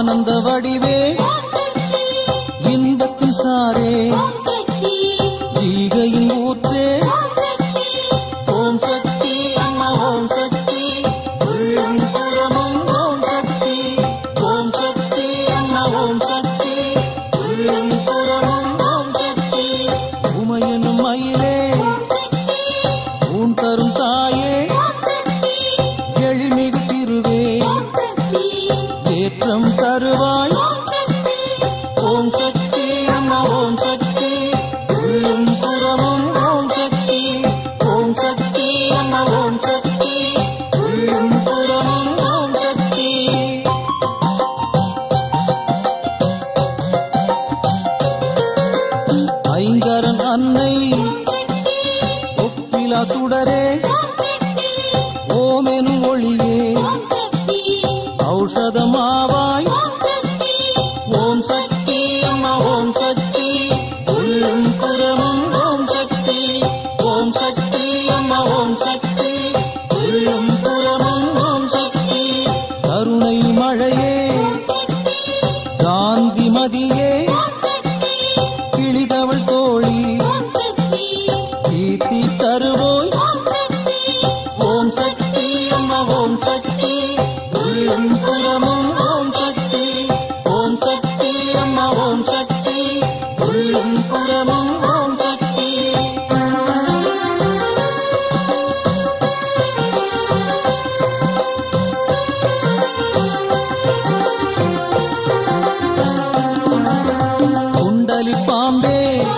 ஆனந்த வடிவே இன்பத்தின் சாரே ஈகையின் ஊற்றே ஓம் சக்தி அம்மா ஓம் சக்தி உள்ளும் புறமும் ஓம் சக்தி ஓம் சக்தி அம்மா ஓம் சக்தி உள்ளும் புறமும் ஓம் சக்தி உமையனும் மயிலே ஊன் தரும் தாயே எழில்மிகு திருவே ஏற்றம் தருவாய் ஓம் சக்தி அம்மா ஓம் சக்தி உள்ளும் புறமும் ஓம் சக்தி ஓம் சக்தி அம்மா ஓம் சக்தி உள்ளும் புறமும் ஓம் சக்தி ஐங்கரன் அன்னை ஒப்பிலா சுடரே ஓமெனும் ஒளியே ஔஷதமாவாய் ஓம் சக்தி அம்மா ஓம் சக்தி உள்ளும் புறமும் ஓம் சக்தி ஓம் சக்தி அம்மா ஓம் சக்தி உள்ளும் புறமும் ஓம் சக்தி கருணை மழையே காந்தி மதியே கிளிதவள் தோழி கீர்த்தி தருவோய் ஓம் சக்தி அம்மா ஓம் சக்தி உள்ளும் புறமும் ஓம் சக்தி ஓம் சக்தி அம்மா ஓம் சக்தி உள்ளும் புறமும் ஓம் சக்தி குண்டலி பாம்பே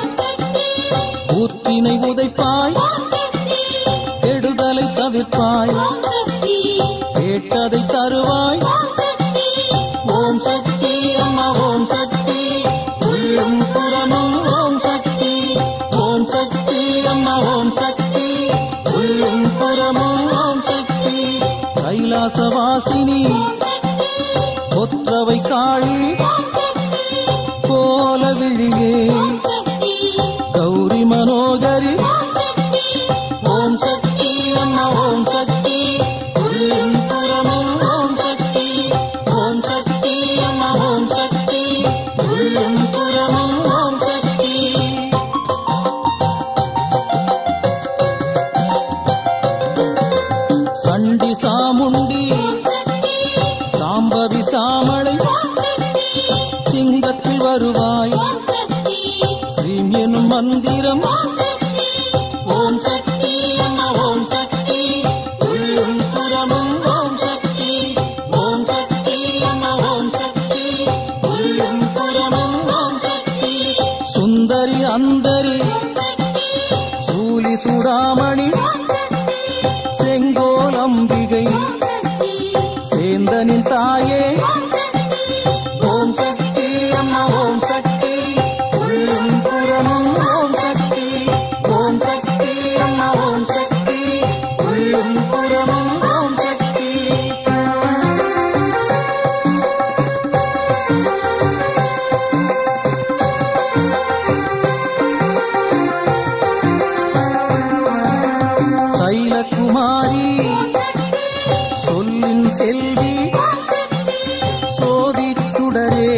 ஊற்றினை உதைப்பாய் கெடுதலை தவிர்ப்பாய் கேட்டதை தருவாய் ஓம் சக்தி அம்மா ஓம் சக்தி உள்ளும் புறமும் ஓம் சக்தி ஓம் சக்தி அம்மா ஓம் சக்தி உள்ளும் புறமும் ஓம் சக்தி கைலாசவாசினி ஒற்றவை காளி கோல விழியே கௌரி மனோகரி ஓம் சக்தி அம்மா ஓம் சக்தி உள்ளும் புறமும் ஓம் சக்தி ஓம் சக்தி அம்மா ஓம் சக்தி உள்ளும் புறமும் ஓம் சக்தி சண்டி சாமுண்டி சாம்பவி சாமளை சிங்கத்தில் வருவாய் ஸ்ரீம் எனும் மந்திரம் ஓம் சக்தி அம்மா ஓம் சக்தி உள்ளும் புறமும் ஓம் சக்தி ஓம் சக்தி அம்மா ஓம் சக்தி உள்ளும் புறமும் ஓம் சக்தி சுந்தரி அந்தரி சூலி சூடாமணி செங்கோல் அம்பிகை சேந்தனின் தாயே ஓம் சக்தி அம்மா ஓம் சக்தி உள்ளும் புறமும் ஓம் சக்தி ஓம் சக்தி அம்மா ஓம் சக்தி உள்ளும் புறமும் ஓம் சக்தி சைலகுமாரி சொல்லின் செல்வி சோதி சுடரே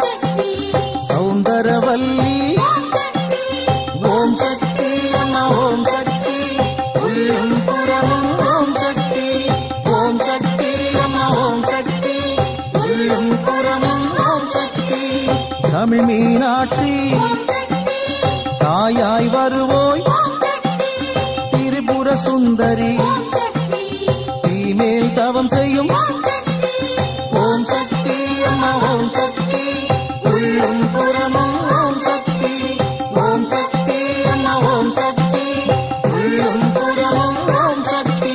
சௌந்தரவல்லி ஓம் சக்தி அம்மா ஓம் சக்தி உள்ளும் புறமும் ஓம் சக்தி ஓம் சக்தி அம்மா ஓம் சக்தி உள்ளும் புறமும் ஓம் சக்தி தமிழ் மீனாட்சி தாயாய் வருவோய் திரிபுர சுந்தரி தீமேல் தவம் செய்யும் ஓம் சக்தி அம்மா ஓம் சக்தி உள்ளும் புறமும் ஓம் சக்தி ஓம் சக்தி அம்மா ஓம் சக்தி உள்ளும் புறமும் ஓம் சக்தி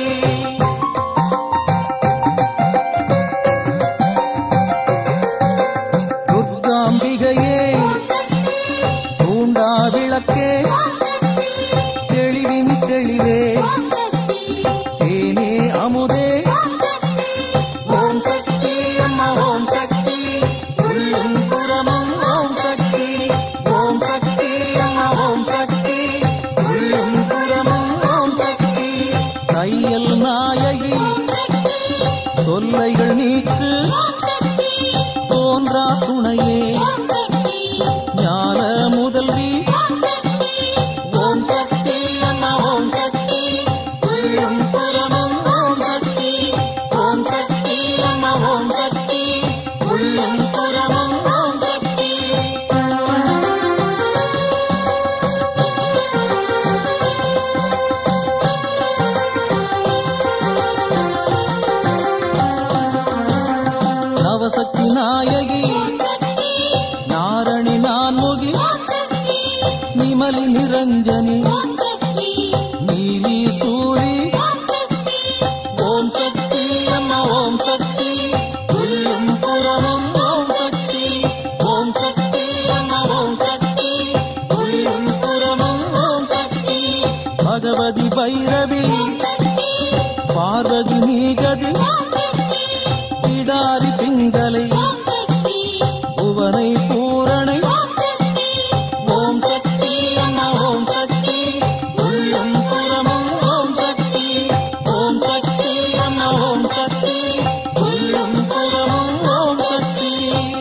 துர்காம்பிகையே தூண்டா விளக்கே தெளிவின் தெளிவே தேனே அமுதே ஓம் சக்தி அம்மா ஓம் சக்தி உள்ளும் புறமும் ஓம் சக்தி ஓம் சக்தி அம்மா ஓம் சக்தி உள்ளும் புறமும் ஓம் சக்தி தையல் நாயகி தொல்லைகள் நீக்கு குன்றா துணையே ஞான முதல்வி ஓம் சக்தி அம்மா ஓம் சக்தி உள்ளும் புறமும் ஓம் சக்தி ஓம் சக்தி அம்மா ஓம் சக்தி உள்ளும் புறமும் ஓம் சக்தி நவசக்தி நாயகி நாரணி நான்முகி நிமலி நிரஞ்சனி நீலி சூரி ஓம் சக்தி அம்மா ஓம் சக்தி உள்ளும் புறமும் ஓம் சக்தி ஓம் சக்தி அம்மா ஓம் சக்தி உள்ளும் புறமும் ஓம் சக்தி பகவதி பைரவி பார்வதி நீகதி பிடாரி பிங்கலை புவனை பூரணை ஓம் சக்தி அம்மா ஓம் சக்தி உள்ளும் புறமும் ஓம் சக்தி ஓம் சக்தி அம்மா ஓம் சக்தி உள்ளும் புறமும் ஓம் சக்தி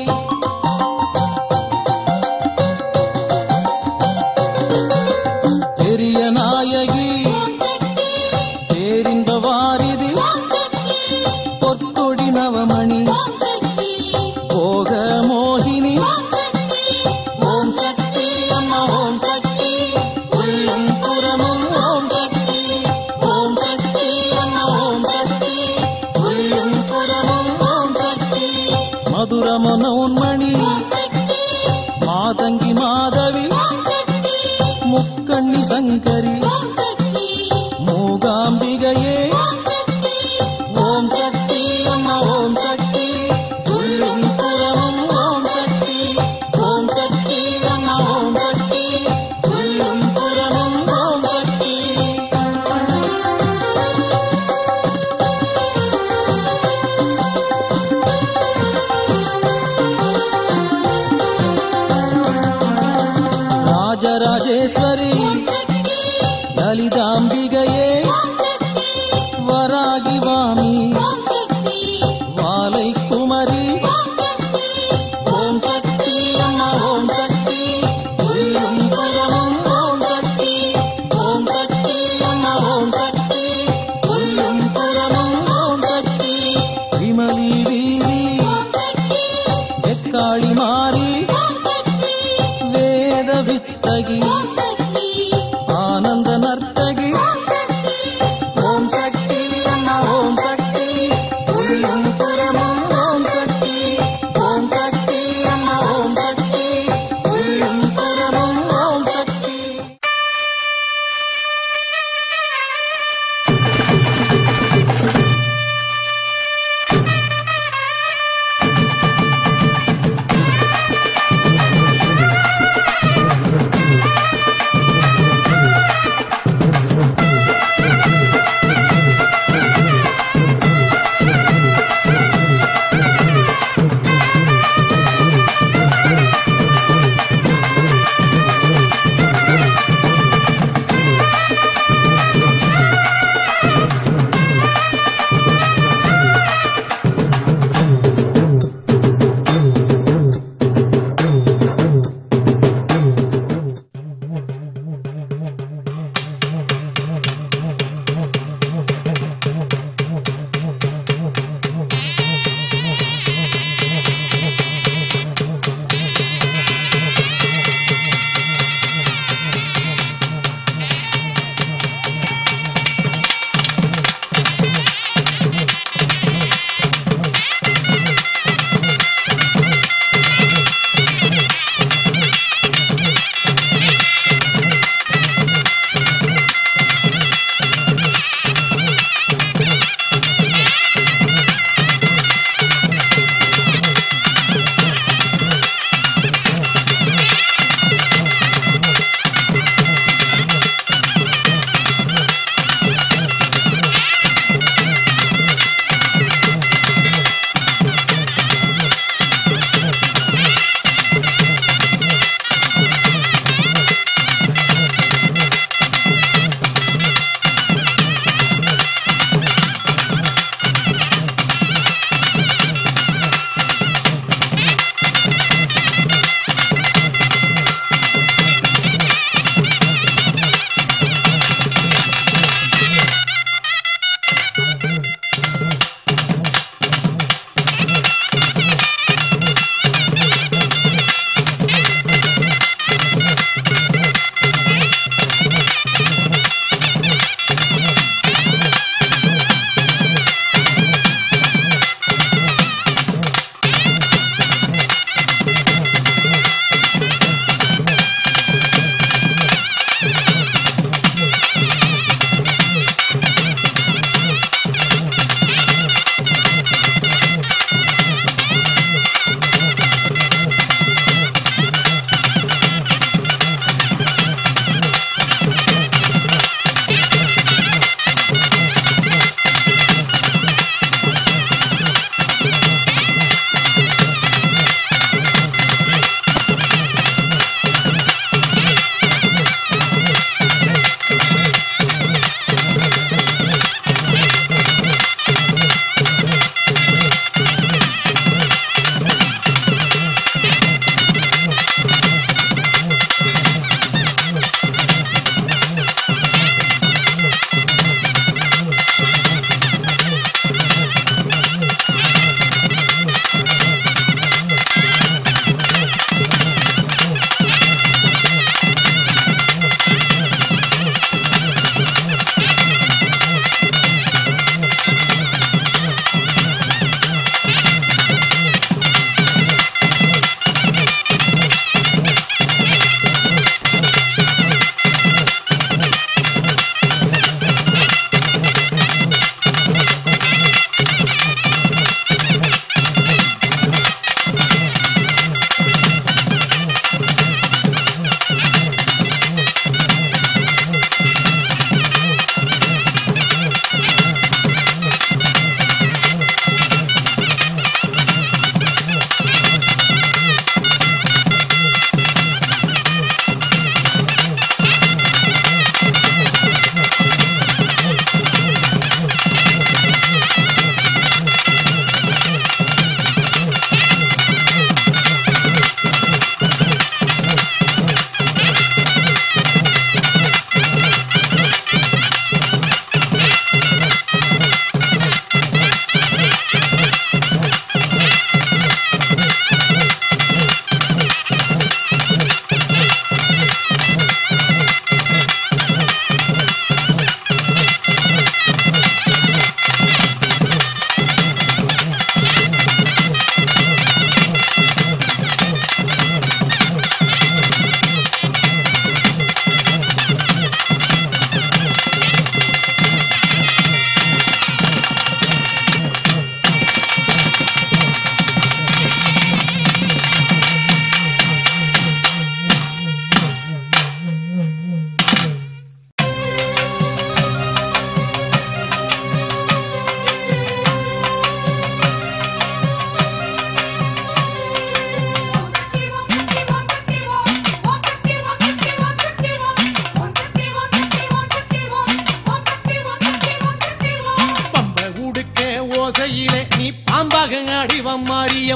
பெரிய நாயகி பேரின்ப வாரிதி பொற்கொடி நவமணி போக மோகினி ஓம் சக்தி அம்மா ஓம் சக்தி உள்ளும் புறமும் ஓம் சக்தி ஓம் சக்தி அம்மா ஓம் சக்தி உள்ளும் புறமும் ஓம் சக்தி மதுர மனோன்மணி மாதங்கி மாதவி முக்கண்ணி சங்கரி மூகாம்பிகையே ஓம் சக்தி அம்மா ஓம் சக்தி உள்ளும் புறமும் ஓம் சக்தி ஓம் சக்தி அம்மா ஓம் சக்தி உள்ளும் புறமும் ஓம் சக்தி ராஜராஜேஸ்வரி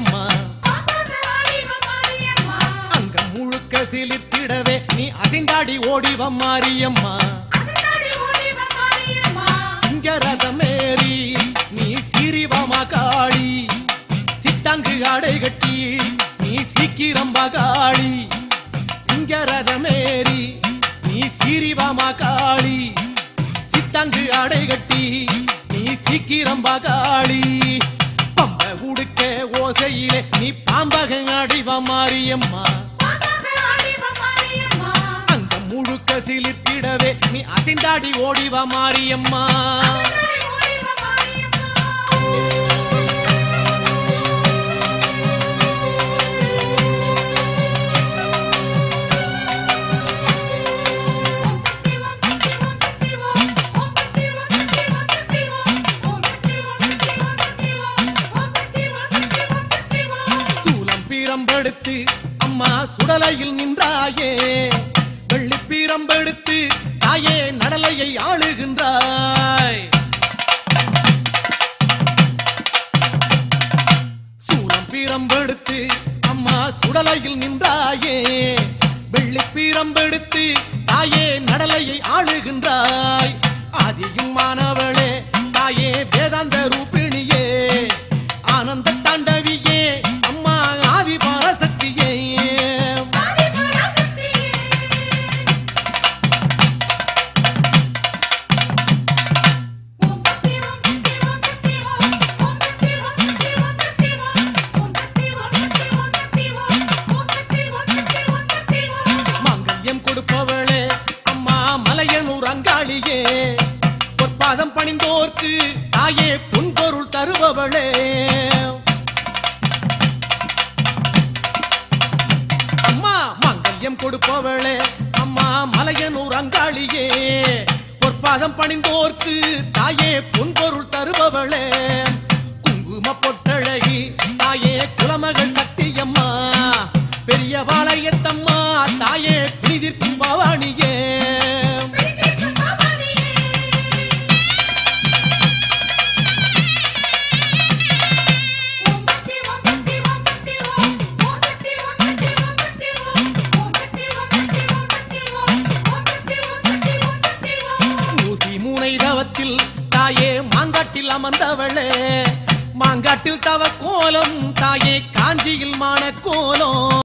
மாரியம்மா அங்கம் முழுக்க சிலித்திடவே நீ அசைந்தாடி ஓடிவ மாரியம்மா சிங்கரதமேரி நீ சிறிவமா காளி சித்தாங்கு ஆடை கட்டி நீ சீக்கிரம் பகாளி சிங்கரதமேரி நீ சிறிவமா காளி சித்தாங்கு ஆடை கட்டி நீ சீக்கிரம் பகாளி பம்ப உடுக்க ஓசையிலே நீ பாம்பக அடிவ மாரியம்மா அங்க முழுக்க சிலித்திடவே நீ அசைந்தாடி ஓடிவ மாரியம்மா பீரம்பெடுத்து அம்மா சுடலையில் நின்றாயே வெள்ளி பீரம்பெடுத்து தாயே நடலையை ஆளுகின்றாய் சூலம் பீரம்பெடுத்து அம்மா சுடலையில் நின்றாயே வெள்ளி பீரம்பெடுத்து தாயே நடலையை ஆளுகின்றாய் ஆதியும் மாணவளே தாயே வேதாந்த ரூபிணியே ஆனந்த தாண்டவியே கொடுப்பவளே அம்மா மலையனூர் அங்காளியே பொற்பாதம் பணிந்தோர்க்கு தாயே பொன்பொருள் தருபவளே அம்மா மங்கல்யம் கொடுப்பவளே அம்மா மலையனூர் அங்காளியே பொற்பாதம் பணிந்தோர்க்கு தாயே பொன்பொருள் தருபவளே குங்கும பொட்டழகி தாயே குலமகள் சக்தியம்மா பெரிய வாளையத்தம்மா தாயே பிடிதிருக்கும் பவானியே ஊசி மூனை தவத்தில் தாயே மாங்காட்டில் அமர்ந்தவளே மாங்காட்டில் தவ கோலம் தாயே காஞ்சியில் மான கோலம்